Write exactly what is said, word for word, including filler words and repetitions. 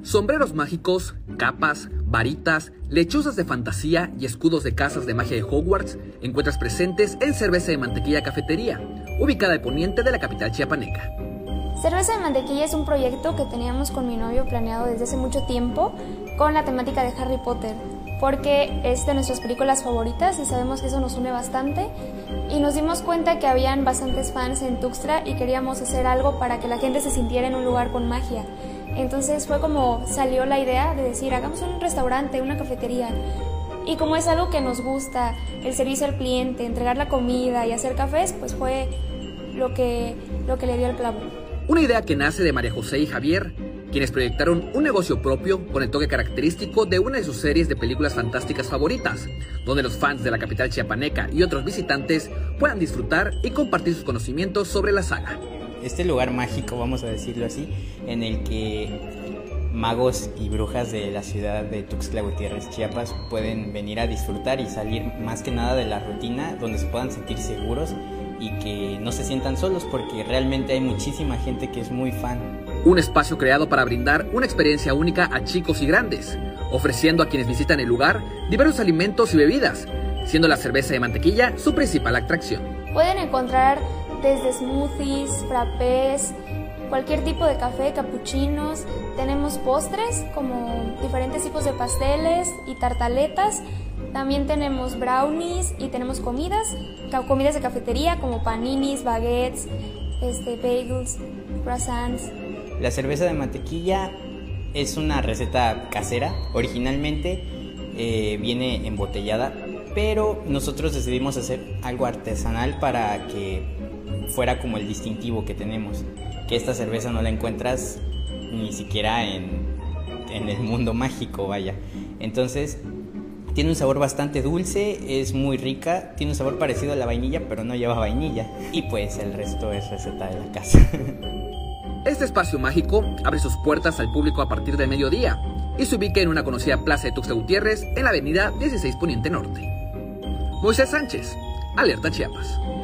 Sombreros mágicos, capas, varitas, lechuzas de fantasía y escudos de casas de magia de Hogwarts encuentras presentes en Cerveza de Mantequilla Cafetería, ubicada al poniente de la capital chiapaneca. Cerveza de Mantequilla es un proyecto que teníamos con mi novio planeado desde hace mucho tiempo con la temática de Harry Potter, porque es de nuestras películas favoritas y sabemos que eso nos une bastante, y nos dimos cuenta que habían bastantes fans en Tuxtla y queríamos hacer algo para que la gente se sintiera en un lugar con magia. Entonces fue como salió la idea de decir, hagamos un restaurante, una cafetería. Y como es algo que nos gusta, el servicio al cliente, entregar la comida y hacer cafés, pues fue lo que, lo que le dio el clavo. Una idea que nace de María José y Javier, quienes proyectaron un negocio propio con el toque característico de una de sus series de películas fantásticas favoritas, donde los fans de la capital chiapaneca y otros visitantes puedan disfrutar y compartir sus conocimientos sobre la saga. Este lugar mágico, vamos a decirlo así, en el que magos y brujas de la ciudad de Tuxtla Gutiérrez, Chiapas, pueden venir a disfrutar y salir más que nada de la rutina, donde se puedan sentir seguros y que no se sientan solos, porque realmente hay muchísima gente que es muy fan. Un espacio creado para brindar una experiencia única a chicos y grandes, ofreciendo a quienes visitan el lugar diversos alimentos y bebidas, siendo la cerveza de mantequilla su principal atracción. Pueden encontrar desde smoothies, frappés, cualquier tipo de café, capuchinos. Tenemos postres como diferentes tipos de pasteles y tartaletas. También tenemos brownies y tenemos comidas, comidas de cafetería como paninis, baguettes, este, bagels, croissants. La cerveza de mantequilla es una receta casera. Originalmente eh, viene embotellada, pero nosotros decidimos hacer algo artesanal para que fuera como el distintivo que tenemos, que esta cerveza no la encuentras ni siquiera en, en el mundo mágico, vaya. Entonces tiene un sabor bastante dulce, es muy rica, tiene un sabor parecido a la vainilla, pero no lleva vainilla, y pues el resto es receta de la casa. Este espacio mágico abre sus puertas al público a partir del mediodía y se ubica en una conocida plaza de Tuxtla Gutiérrez en la avenida dieciséis Poniente Norte. Moisés Sánchez, Alerta Chiapas.